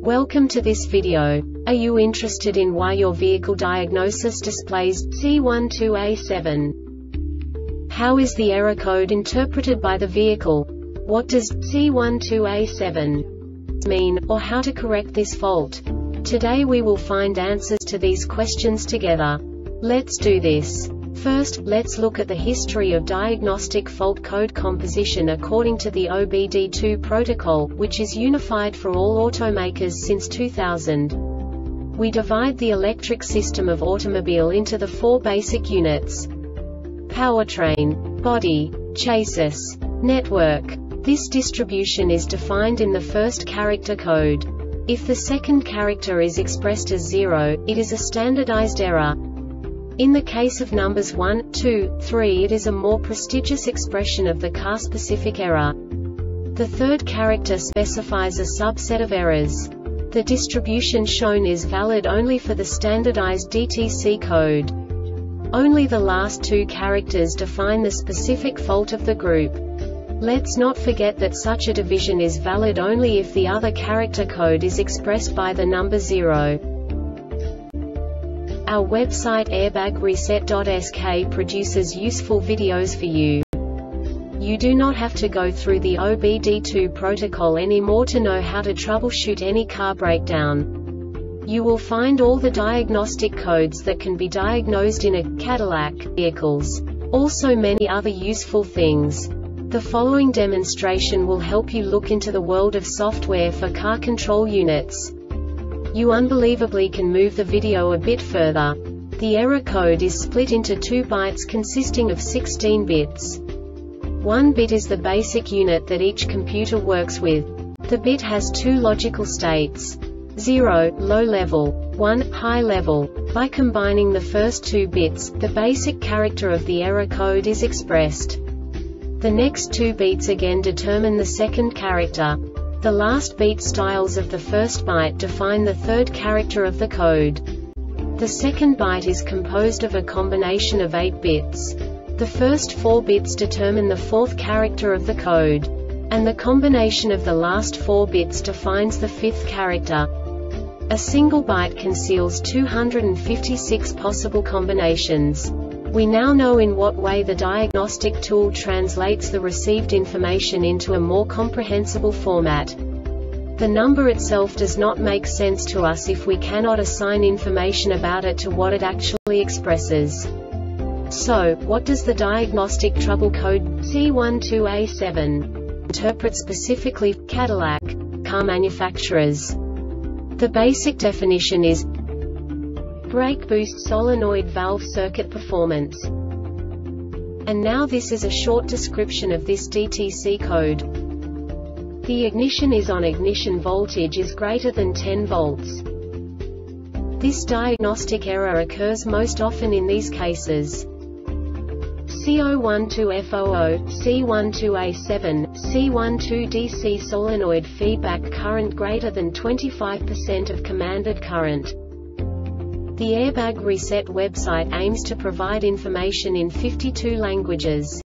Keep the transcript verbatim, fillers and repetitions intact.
Welcome to this video. Are you interested in why your vehicle diagnosis displays C one two A seven? How is the error code interpreted by the vehicle? What does C one two A seven mean, or how to correct this fault? Today we will find answers to these questions together. Let's do this. First, let's look at the history of diagnostic fault code composition according to the O B D two protocol, which is unified for all automakers since two thousand. We divide the electric system of automobile into the four basic units: powertrain, body, chassis, network. This distribution is defined in the first character code. If the second character is expressed as zero, it is a standardized error. In the case of numbers one, two, three, it is a more prestigious expression of the car-specific error. The third character specifies a subset of errors. The distribution shown is valid only for the standardized D T C code. Only the last two characters define the specific fault of the group. Let's not forget that such a division is valid only if the other character code is expressed by the number zero. Our website airbag reset dot S K produces useful videos for you. You do not have to go through the O B D two protocol anymore to know how to troubleshoot any car breakdown. You will find all the diagnostic codes that can be diagnosed in a Cadillac vehicles. Also many other useful things. The following demonstration will help you look into the world of software for car control units. You unbelievably can move the video a bit further. The error code is split into two bytes consisting of sixteen bits. One bit is the basic unit that each computer works with. The bit has two logical states: zero, low level, one, high level. By combining the first two bits, the basic character of the error code is expressed. The next two bits again determine the second character. The last beat styles of the first byte define the third character of the code. The second byte is composed of a combination of eight bits. The first four bits determine the fourth character of the code. And the combination of the last four bits defines the fifth character. A single byte conceals two hundred fifty-six possible combinations. We now know in what way the diagnostic tool translates the received information into a more comprehensible format. The number itself does not make sense to us if we cannot assign information about it to what it actually expresses. So, what does the diagnostic trouble code C one two A seven interpret specifically for Cadillac car manufacturers? The basic definition is brake boost solenoid valve circuit performance. And now this is a short description of this D T C code. The ignition is on, ignition voltage is greater than ten volts. This diagnostic error occurs most often in these cases: C zero one two F zero zero, C one two A seven, C one two D C solenoid feedback current greater than twenty-five percent of commanded current. The Airbag Reset website aims to provide information in fifty-two languages.